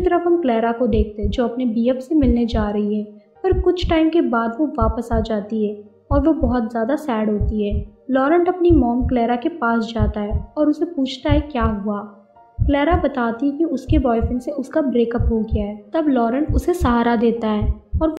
तरफ हम क्लेरा को देखते हैं जो अपने बीएफ से मिलने जा रही है, पर कुछ टाइम के बाद वो वापस आ जाती है और वो बहुत ज़्यादा सैड होती है। लॉरेंट अपनी मॉम क्लेरा के पास जाता है और उसे पूछता है क्या हुआ। क्लेरा बताती है कि उसके बॉयफ्रेंड से उसका ब्रेकअप हो गया है। तब लॉरेंट उसे सहारा देता है और